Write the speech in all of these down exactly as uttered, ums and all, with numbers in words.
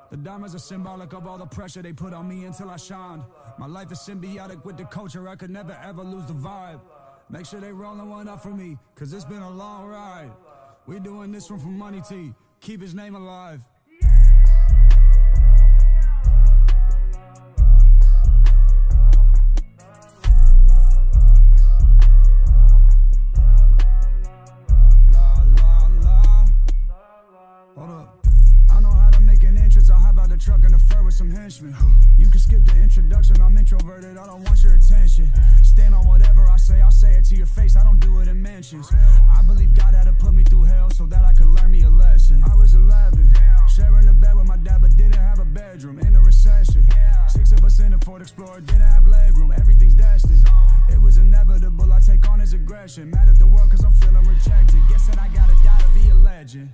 The diamonds are symbolic of all the pressure they put on me until I shined. My life is symbiotic with the culture, I could never ever lose the vibe. Make sure they rollin' one up for me, cause it's been a long ride. We doing this one for Money T, keep his name alive. Truck and a fur with some henchmen. You can skip the introduction, I'm introverted, I don't want your attention. Stand on whatever I say, I'll say it to your face, I don't do it in mentions. I believe God had to put me through hell so that I could learn me a lesson. I was eleven, sharing a bed with my dad but didn't have a bedroom. In a recession, six of us in a Ford Explorer, didn't have legroom, everything's destined. It was inevitable, I take on his aggression. Mad at the world cause I'm feeling rejected. Guessing I gotta die to be a legend.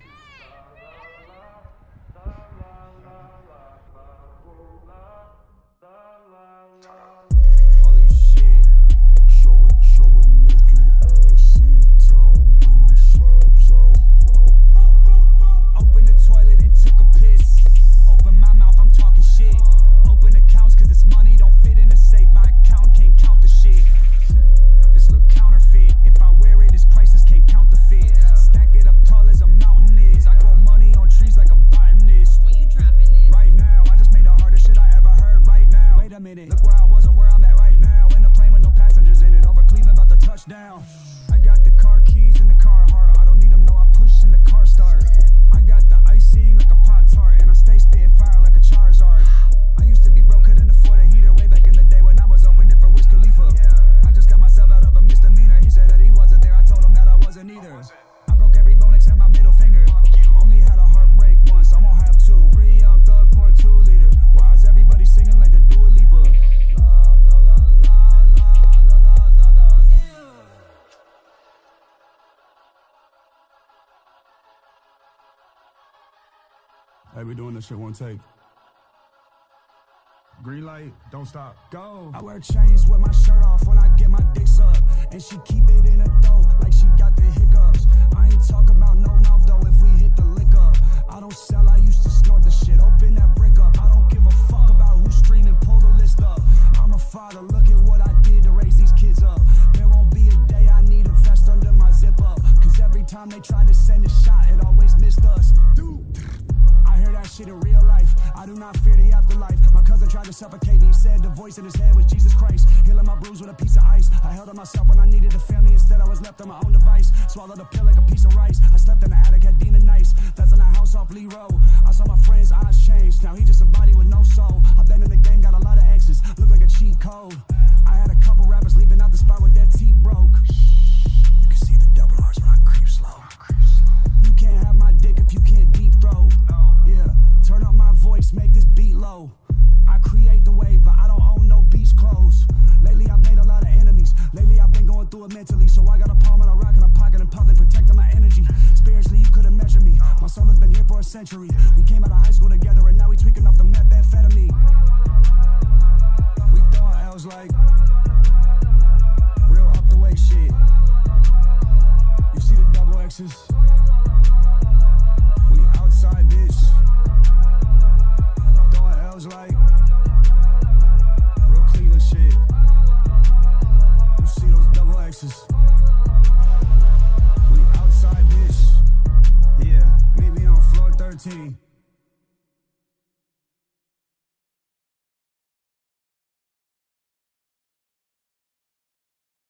Look where I was and where I'm at right now. In a plane with no passengers in it, over Cleveland about to touch down. I got the car keys in the car heart, I don't need them, no, I push in the car start. I got the icing like a Pop-Tart, and I stay spitting fire like a Charizard. I used to be broke, couldn't afford a heater way back in the day when I was open it for Wiz Khalifa. I just got myself out of a misdemeanor, he said that he wasn't there, I told him that I wasn't either. I broke every bone except my middle finger, only had a heartbreak once, I won't have two. Free young thug, pour two liter, why is everybody singing like the Dua Lipa? Hey, we doing this shit one take. Green light, don't stop, go. I wear chains with my shirt off when I get my dick sucked, and she keep it in her throat like she got the hiccups. I ain't talk about no mouth though if we hit the lick up. I don't sell, I used to snort the shit, open that brick up. I don't give a fuck about who's streaming, pull the list up. I'm a father, look at what I did to raise these kids up. There won't be a day I need a vest under my zip up, cause every time they try to send a shot, it always missed us. Dude. I hear that shit in real life, I do not fear the afterlife. My cousin tried to suffocate me, he said the voice in his head was Jesus Christ. Healing my bruise with a piece of ice, I held on myself when I needed a family. Instead I was left on my own device, swallowed a pill like a piece of rice. I slept in the attic, had demon nights, that's in the house off Lee Road. I saw my friend's eyes change, now he just a body with no soul. I've been in the game, got a lot of exes, look like a cheat code. I had a couple rappers leaving out the spot with their teeth broke. You can see the double R's when I creep slow. You can't have my dick if you can't deep throw. Yeah, turn up my voice, make this beat low. I create the wave, but I don't own no beach clothes. Lately I've made a lot of enemies. Lately I've been going through it mentally, so I got a palm and a rock in a pocket in public, protecting my energy. Spiritually you couldn't measure me. My soul has been here for a century. We came out of